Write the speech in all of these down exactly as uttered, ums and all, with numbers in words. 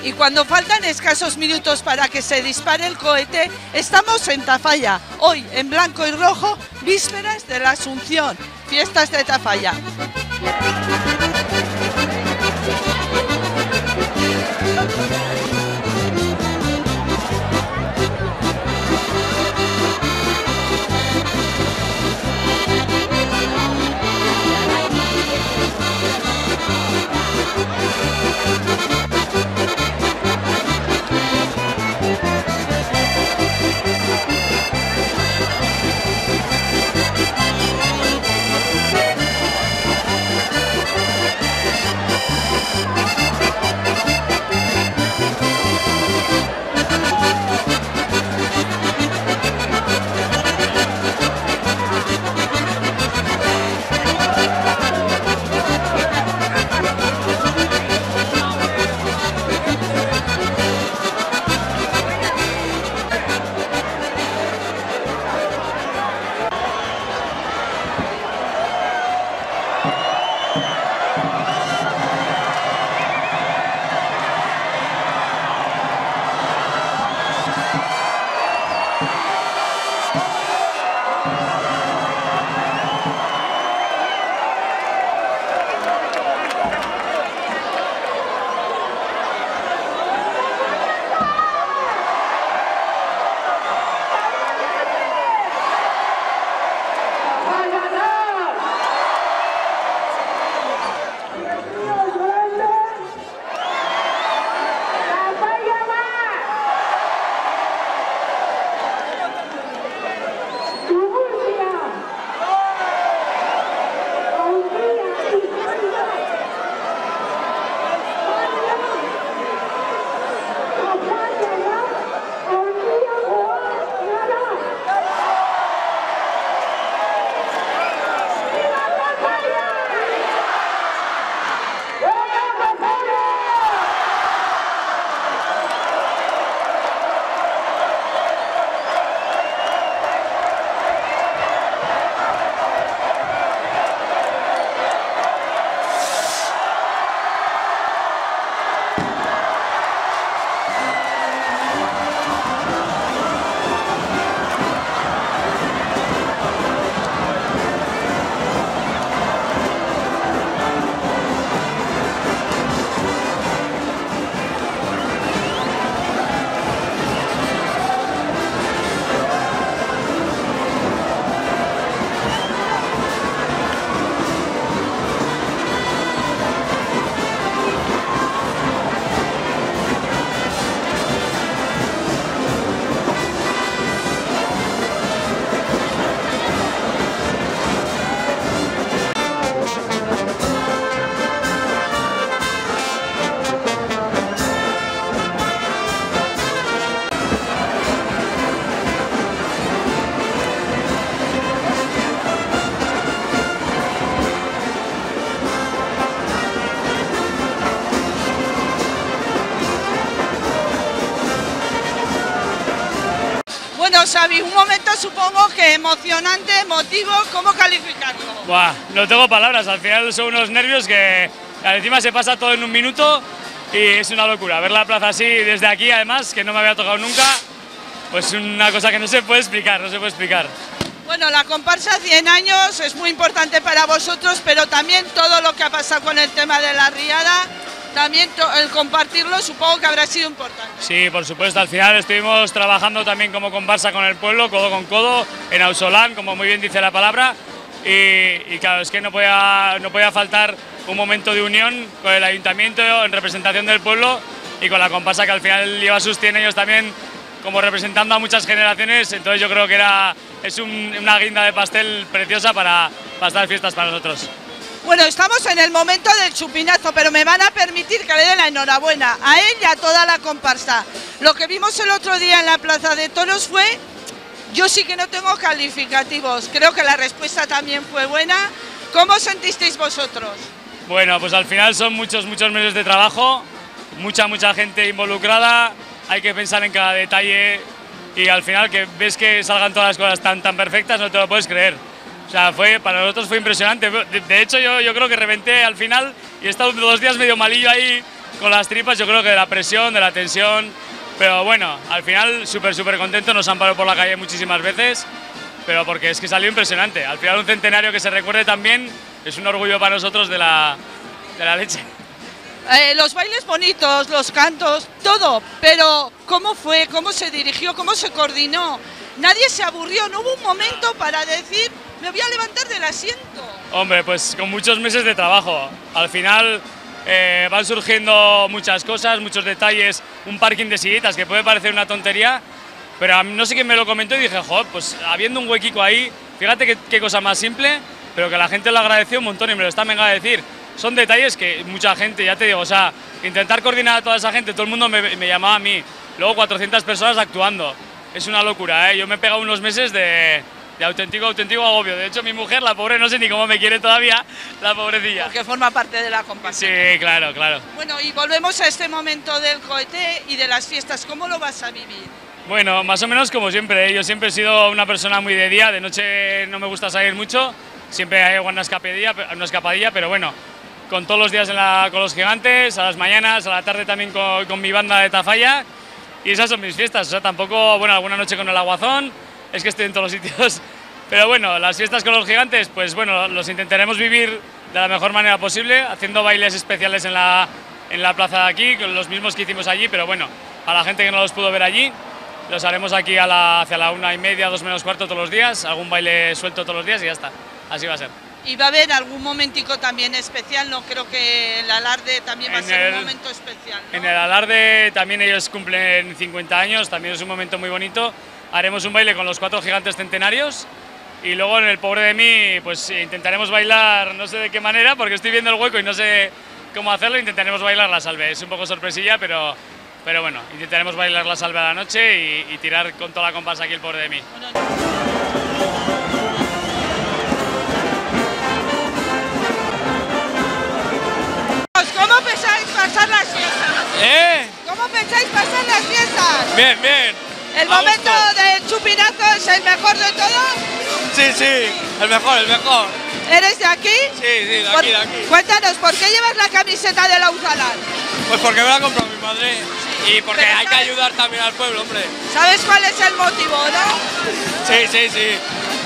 Y cuando faltan escasos minutos para que se dispare el cohete, estamos en Tafalla, hoy en blanco y rojo, vísperas de la Asunción, fiestas de Tafalla. Bueno, Xavi, un momento supongo que emocionante, emotivo, ¿cómo calificarlo? Buah, no tengo palabras, al final son unos nervios que encima se pasa todo en un minuto y es una locura. Ver la plaza así desde aquí, además, que no me había tocado nunca, pues una cosa que no se puede explicar, no se puede explicar. Bueno, la comparsa cien años es muy importante para vosotros, pero también todo lo que ha pasado con el tema de la riada, también el compartirlo supongo que habrá sido importante. Sí, por supuesto, al final estuvimos trabajando también como comparsa con el pueblo, codo con codo, en Ausolán, como muy bien dice la palabra, y, y claro, es que no podía, no podía faltar un momento de unión con el ayuntamiento en representación del pueblo y con la comparsa que al final lleva sus cien años también como representando a muchas generaciones, entonces yo creo que era, es un, una guinda de pastel preciosa para, para estas fiestas para nosotros. Bueno, estamos en el momento del chupinazo, pero me van a permitir que le dé la enhorabuena a él y a toda la comparsa. Lo que vimos el otro día en la Plaza de Toros fue, yo sí que no tengo calificativos, creo que la respuesta también fue buena. ¿Cómo sentisteis vosotros? Bueno, pues al final son muchos, muchos meses de trabajo, mucha, mucha gente involucrada, hay que pensar en cada detalle y al final que ves que salgan todas las cosas tan, tan perfectas, no te lo puedes creer. O sea, fue, para nosotros fue impresionante. De, de hecho, yo, yo creo que reventé al final y he estado dos días medio malillo ahí con las tripas, yo creo que de la presión, de la tensión, pero bueno, al final súper, súper contento, nos han parado por la calle muchísimas veces, pero porque es que salió impresionante. Al final un centenario que se recuerde también es un orgullo para nosotros de la, de la leche. Eh, los bailes bonitos, los cantos, todo, pero ¿cómo fue? ¿Cómo se dirigió? ¿Cómo se coordinó? Nadie se aburrió, no hubo un momento para decir, me voy a levantar del asiento. Hombre, pues con muchos meses de trabajo. Al final eh, van surgiendo muchas cosas, muchos detalles, un parking de sillitas que puede parecer una tontería, pero no sé quién me lo comentó y dije, joder, pues habiendo un huequico ahí, fíjate qué, qué cosa más simple, pero que la gente lo agradeció un montón y me lo está venga a decir. Son detalles que mucha gente, ya te digo, o sea, intentar coordinar a toda esa gente, todo el mundo me, me llamaba a mí, luego cuatrocientas personas actuando, es una locura, ¿eh? Yo me he pegado unos meses de, de auténtico, auténtico agobio, de hecho mi mujer, la pobre, no sé ni cómo me quiere todavía, la pobrecilla. Porque forma parte de la comparsa. Sí, claro, claro. Bueno, y volvemos a este momento del cohete y de las fiestas, ¿cómo lo vas a vivir? Bueno, más o menos como siempre, ¿eh? Yo siempre he sido una persona muy de día, de noche no me gusta salir mucho, siempre hay una escapadilla, una escapadilla, pero bueno, con todos los días en la, con los gigantes, a las mañanas, a la tarde también con, con mi banda de Tafalla, y esas son mis fiestas, o sea, tampoco, bueno, alguna noche con el Aguazón, es que estoy en todos los sitios, pero bueno, las fiestas con los gigantes, pues bueno, los intentaremos vivir de la mejor manera posible, haciendo bailes especiales en la, en la plaza de aquí, con los mismos que hicimos allí, pero bueno, a la gente que no los pudo ver allí, los haremos aquí a la, hacia la una y media, dos menos cuarto todos los días, algún baile suelto todos los días y ya está, así va a ser. Y va a haber algún momentico también especial, no creo que el alarde también va a ser un momento especial, ¿no? En el alarde también ellos cumplen cincuenta años, también es un momento muy bonito. Haremos un baile con los cuatro gigantes centenarios y luego en el Pobre de mí pues intentaremos bailar, no sé de qué manera, porque estoy viendo el hueco y no sé cómo hacerlo, intentaremos bailar la salve. Es un poco sorpresilla, pero, pero bueno, intentaremos bailar la salve a la noche y, y tirar con toda la comparsa aquí el Pobre de mí. ¿Cómo pensáis pasar las fiestas? ¿Eh? ¿Cómo pensáis pasar las fiestas? Bien, bien. ¿El A momento gusto. del chupinazo es el mejor de todos? Sí, sí, el mejor, el mejor. ¿Eres de aquí? Sí, sí, de Por- aquí, de aquí. Cuéntanos, ¿por qué llevas la camiseta de la Uzalan? Pues porque me la ha comprado mi madre y porque Pero hay que sabes- ayudar también al pueblo, hombre. ¿Sabes cuál es el motivo, no? Sí, sí, sí.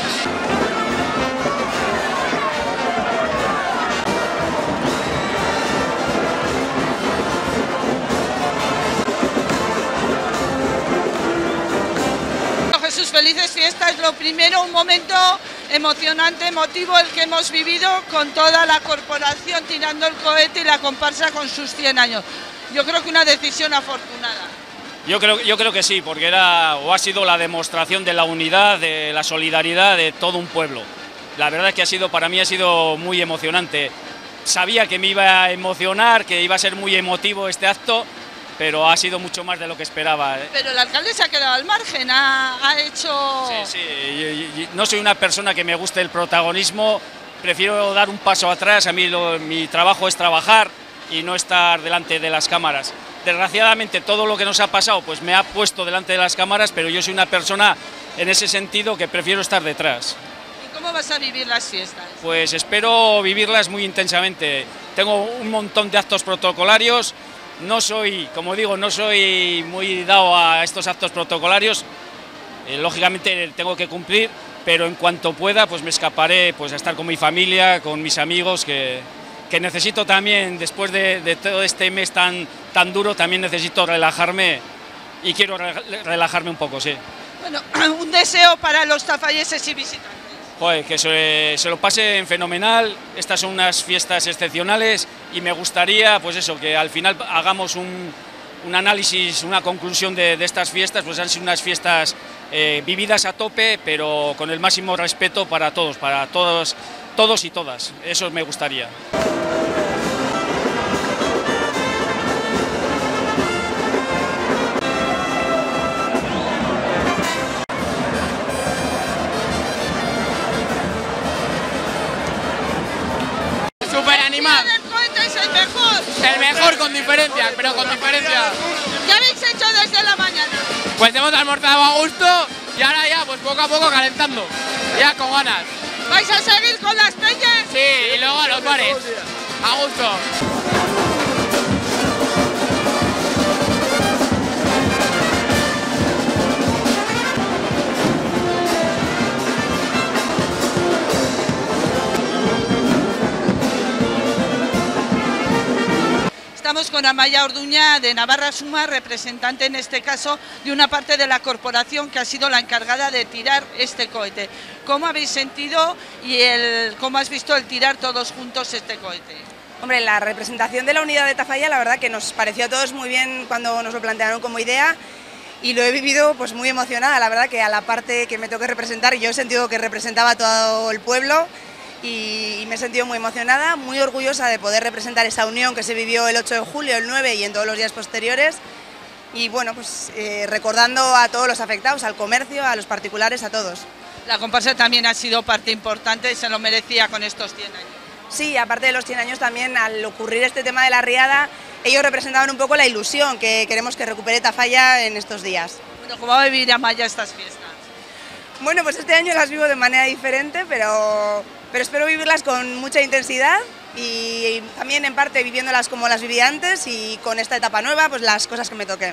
Jesús, felices fiestas. Lo primero, un momento emocionante, emotivo, el que hemos vivido con toda la corporación tirando el cohete y la comparsa con sus cien años. Yo creo que una decisión afortunada. Yo creo, yo creo que sí, porque era o ha sido la demostración de la unidad, de la solidaridad de todo un pueblo. La verdad es que ha sido, para mí ha sido muy emocionante. Sabía que me iba a emocionar, que iba a ser muy emotivo este acto, pero ha sido mucho más de lo que esperaba. Pero el alcalde se ha quedado al margen, ha, ha hecho... Sí, sí, y- y- y no soy una persona que me guste el protagonismo, prefiero dar un paso atrás, a mí lo- mi trabajo es trabajar y no estar delante de las cámaras. Desgraciadamente todo lo que nos ha pasado pues me ha puesto delante de las cámaras, pero yo soy una persona en ese sentido que prefiero estar detrás. ¿Y cómo vas a vivir las fiestas? Pues espero vivirlas muy intensamente. Tengo un montón de actos protocolarios, no soy, como digo, no soy muy dado a estos actos protocolarios, eh, lógicamente tengo que cumplir, pero en cuanto pueda pues me escaparé pues a estar con mi familia, con mis amigos, que, que necesito también, después de, de todo este mes tan, tan duro, también necesito relajarme y quiero re- relajarme un poco, sí. Bueno, un deseo para los tafalleses y visitantes. Joder, que se, se lo pasen fenomenal, estas son unas fiestas excepcionales y me gustaría, pues eso, que al final hagamos un, un análisis, una conclusión de, de estas fiestas, pues han sido unas fiestas eh, vividas a tope, pero con el máximo respeto para todos, para todos, todos y todas, eso me gustaría. Súper animado. El cohete es el mejor. El mejor con diferencia, pero con diferencia. ¿Qué habéis hecho desde la mañana? Pues hemos almorzado a gusto y ahora ya, pues poco a poco calentando. Ya con ganas. ¿Vais a seguir con las peñas? Sí, y luego a los bares. A gusto. Estamos con Amaia Orduña de Navarra Suma, representante en este caso de una parte de la corporación que ha sido la encargada de tirar este cohete. ¿Cómo habéis sentido y el, cómo has visto el tirar todos juntos este cohete? Hombre, la representación de la unidad de Tafalla, la verdad que nos pareció a todos muy bien cuando nos lo plantearon como idea y lo he vivido pues muy emocionada. La verdad que a la parte que me toque representar, yo he sentido que representaba a todo el pueblo y, y me he sentido muy emocionada, muy orgullosa de poder representar esa unión que se vivió el ocho de julio, el nueve y en todos los días posteriores. Y bueno, pues eh, recordando a todos los afectados, al comercio, a los particulares, a todos. La comparsa también ha sido parte importante y se lo merecía con estos cien años. Sí, aparte de los cien años también, al ocurrir este tema de la riada, ellos representaban un poco la ilusión que queremos que recupere Tafalla en estos días. Bueno, ¿cómo va a vivir Amaia estas fiestas? Bueno, pues este año las vivo de manera diferente, pero, pero espero vivirlas con mucha intensidad y también en parte viviéndolas como las viví antes y con esta etapa nueva, pues las cosas que me toquen.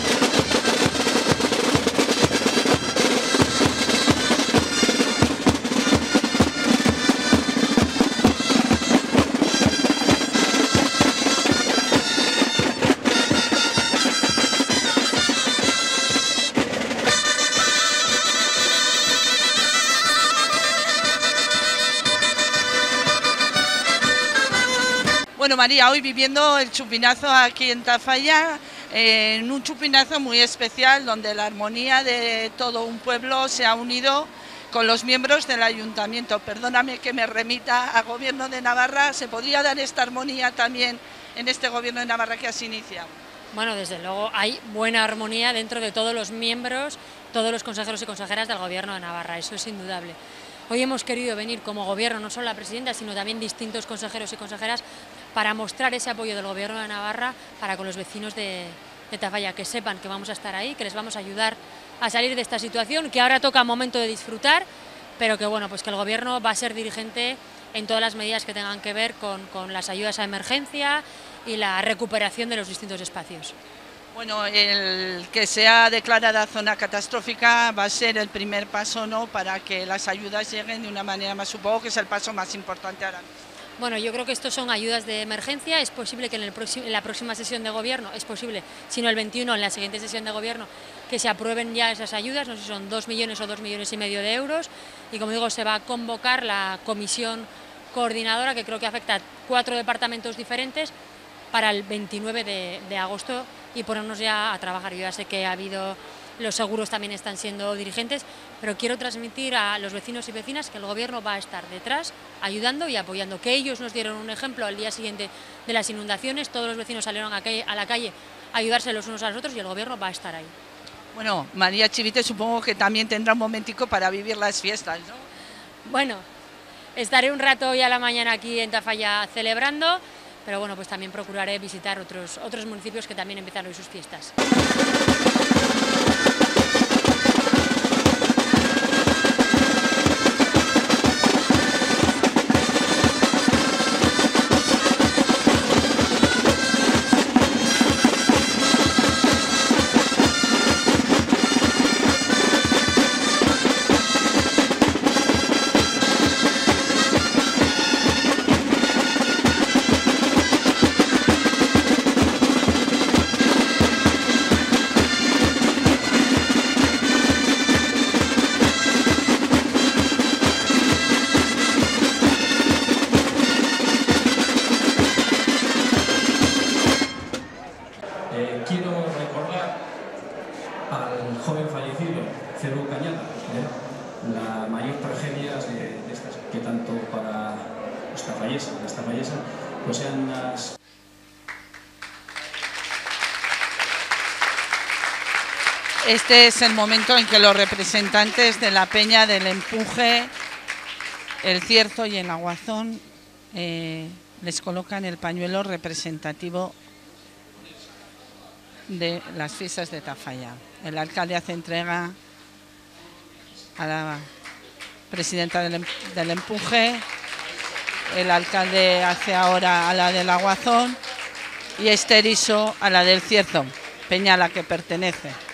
Bueno, María, hoy viviendo el chupinazo aquí en Tafalla, eh, en un chupinazo muy especial donde la armonía de todo un pueblo se ha unido con los miembros del ayuntamiento. Perdóname que me remita al Gobierno de Navarra, ¿se podría dar esta armonía también en este Gobierno de Navarra que has iniciado? Bueno, desde luego hay buena armonía dentro de todos los miembros, todos los consejeros y consejeras del Gobierno de Navarra, eso es indudable. Hoy hemos querido venir como Gobierno, no solo la Presidenta, sino también distintos consejeros y consejeras, para mostrar ese apoyo del Gobierno de Navarra para con los vecinos de, de Tafalla, que sepan que vamos a estar ahí, que les vamos a ayudar a salir de esta situación, que ahora toca momento de disfrutar, pero que bueno, pues que el Gobierno va a ser dirigente en todas las medidas que tengan que ver con, con las ayudas a emergencia y la recuperación de los distintos espacios. Bueno, el que sea declarada zona catastrófica va a ser el primer paso, ¿no?, para que las ayudas lleguen de una manera más, supongo que es el paso más importante ahora mismo. Bueno, yo creo que estos son ayudas de emergencia, es posible que en, el en la próxima sesión de Gobierno, es posible, si no el veintiuno, en la siguiente sesión de Gobierno, que se aprueben ya esas ayudas, no sé si son dos millones o dos millones y medio de euros, y como digo, se va a convocar la comisión coordinadora, que creo que afecta a cuatro departamentos diferentes, para el veintinueve de agosto y ponernos ya a trabajar. Yo ya sé que ha habido, los seguros también están siendo dirigentes, pero quiero transmitir a los vecinos y vecinas que el Gobierno va a estar detrás, ayudando y apoyando, que ellos nos dieron un ejemplo al día siguiente de las inundaciones, todos los vecinos salieron a, calle, a la calle a ayudarse los unos a los otros y el Gobierno va a estar ahí. Bueno, María Chivite supongo que también tendrá un momentico para vivir las fiestas, ¿no? Bueno, estaré un rato hoy a la mañana aquí en Tafalla celebrando, pero bueno, pues también procuraré visitar otros, otros municipios que también empiezan hoy sus fiestas. Eh, quiero recordar al joven fallecido, Celu Cañada, ¿eh? la mayor tragedia de, de estas, que tanto para los tafalleses, las tafallesas, pues sean unas... Este es el momento en que los representantes de la Peña del Empuje, el Cierzo y el Aguazón eh, les colocan el pañuelo representativo de las fiestas de Tafalla. El alcalde hace entrega a la presidenta del, del Empuje, el alcalde hace ahora a la del Aguazón y este erizo a la del Cierzo, peña a la que pertenece.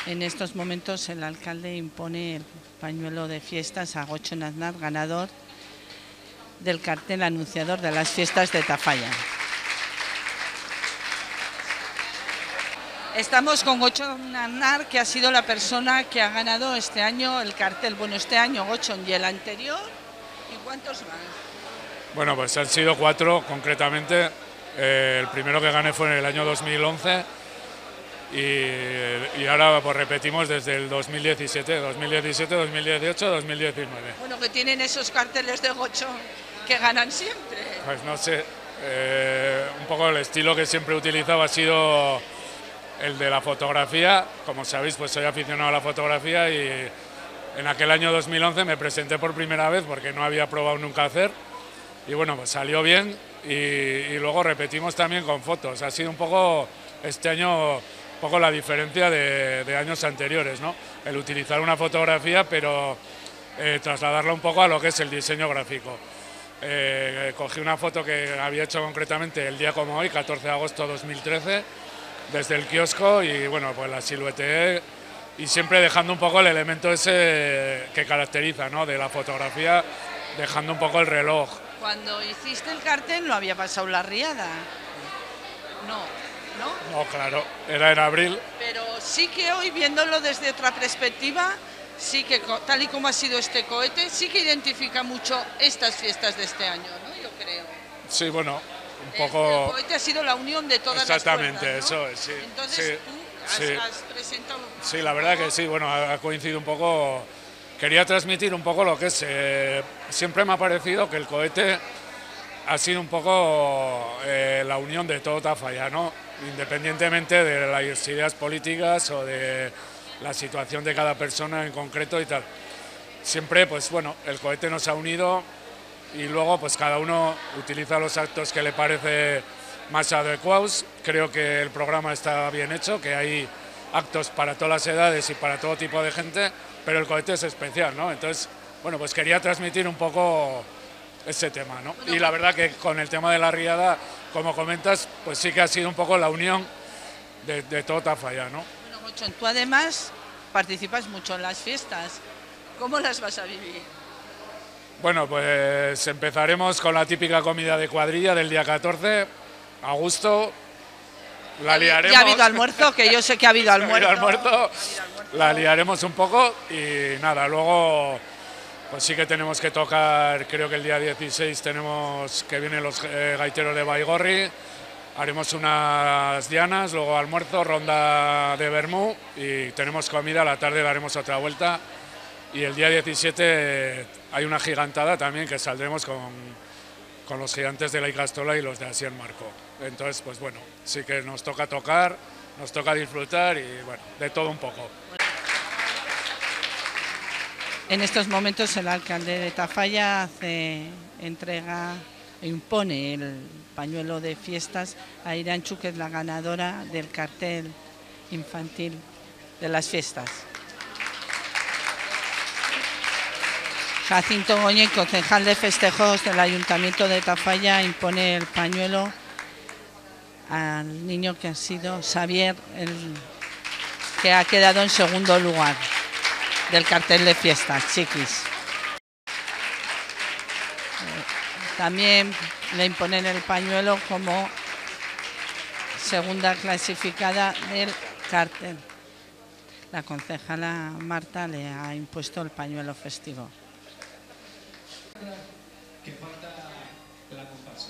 En estos momentos el alcalde impone el pañuelo de fiestas a Gocho Aznar, ganador del cartel anunciador de las fiestas de Tafalla. Estamos con Gocho Aznar, que ha sido la persona que ha ganado este año el cartel. Bueno, este año Gocho y el anterior. ¿Y cuántos más? Bueno, pues han sido cuatro concretamente. Eh, el primero que gané fue en el año dos mil once y, y ahora pues repetimos desde el dos mil diecisiete, dos mil diecisiete, dos mil dieciocho, dos mil diecinueve. Bueno, que tienen esos carteles de Gocho que ganan siempre. Pues no sé, eh, un poco el estilo que siempre he utilizado ha sido el de la fotografía. Como sabéis, pues soy aficionado a la fotografía y en aquel año dos mil once me presenté por primera vez porque no había probado nunca hacer y bueno, pues salió bien y, y luego repetimos también con fotos. Ha sido un poco este año un poco la diferencia de, de años anteriores, ¿no? El utilizar una fotografía pero eh, trasladarla un poco a lo que es el diseño gráfico. Eh, cogí una foto que había hecho concretamente el día como hoy, catorce de agosto de dos mil trece, desde el kiosco y bueno, pues la silueteé y siempre dejando un poco el elemento ese que caracteriza, ¿no?, de la fotografía, dejando un poco el reloj. Cuando hiciste el cartel no había pasado la riada. No, ¿no? No, claro, era en abril. Pero sí que hoy, viéndolo desde otra perspectiva, sí que tal y como ha sido este cohete, sí que identifica mucho estas fiestas de este año, ¿no? Yo creo. Sí, bueno, un poco... El cohete ha sido la unión de todas Exactamente, las fuerzas, ¿no? eso es, sí. Entonces sí, tú has, sí. has presentado... Sí, la verdad que sí, bueno, ha coincidido un poco... Quería transmitir un poco lo que es... Eh, siempre me ha parecido que el cohete ha sido un poco eh, la unión de todo Tafalla, ¿no? Independientemente de las ideas políticas o de la situación de cada persona en concreto y tal. Siempre, pues bueno, el cohete nos ha unido y luego pues cada uno utiliza los actos que le parece más adecuados. Creo que el programa está bien hecho, que hay actos para todas las edades y para todo tipo de gente, pero el cohete es especial, ¿no? Entonces, bueno, pues quería transmitir un poco ese tema, ¿no? Y la verdad que con el tema de la riada, como comentas, pues sí que ha sido un poco la unión de, de todo Tafalla, ¿no? Bueno, Gocho, tú además participas mucho en las fiestas. ¿Cómo las vas a vivir? Bueno, pues empezaremos con la típica comida de cuadrilla del día catorce, a gusto. La liaremos. Ya ha habido almuerzo, que yo sé que ha habido almuerzo. Ha habido almuerzo, la liaremos un poco y nada, luego pues sí que tenemos que tocar, creo que el día dieciséis tenemos que vienen los eh, gaiteros de Baigorri, haremos unas dianas, luego almuerzo, ronda de vermú y tenemos comida, a la tarde daremos otra vuelta y el día diecisiete hay una gigantada también que saldremos con, con los gigantes de la Icastola y los de Asier Marco. Entonces, pues bueno, sí que nos toca tocar, nos toca disfrutar y bueno, de todo un poco. En estos momentos el alcalde de Tafalla hace entrega, impone el pañuelo de fiestas a Irantxu, que es la ganadora del cartel infantil de las fiestas. Jacinto Goñi, concejal de festejos del Ayuntamiento de Tafalla, impone el pañuelo al niño que ha sido Xavier, el que ha quedado en segundo lugar del cartel de fiestas, Chiquis. También le imponen el pañuelo como segunda clasificada del cartel. La concejala Marta le ha impuesto el pañuelo festivo. Que falta la comparsa.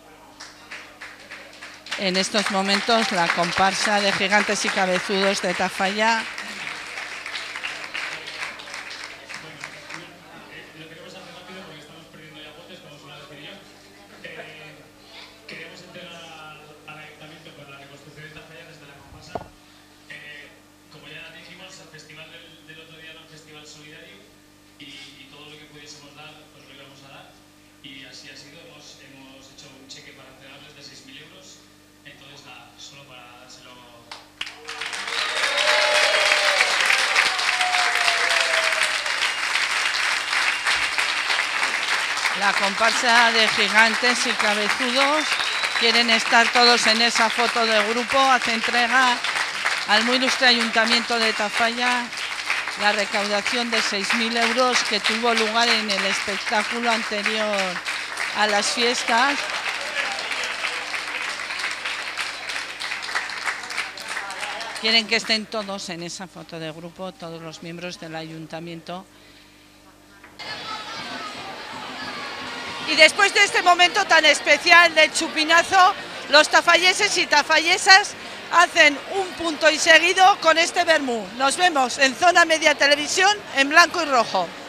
En estos momentos la comparsa de Gigantes y Cabezudos de Tafalla la comparsa de Gigantes y Cabezudos quieren estar todos en esa foto de grupo, hace entrega al muy ilustre Ayuntamiento de Tafalla la recaudación de seis mil euros que tuvo lugar en el espectáculo anterior a las fiestas. Quieren que estén todos en esa foto de grupo, todos los miembros del Ayuntamiento. Y después de este momento tan especial del chupinazo, los tafalleses y tafallesas hacen un punto y seguido con este vermú. Nos vemos en Zona Media Televisión en blanco y rojo.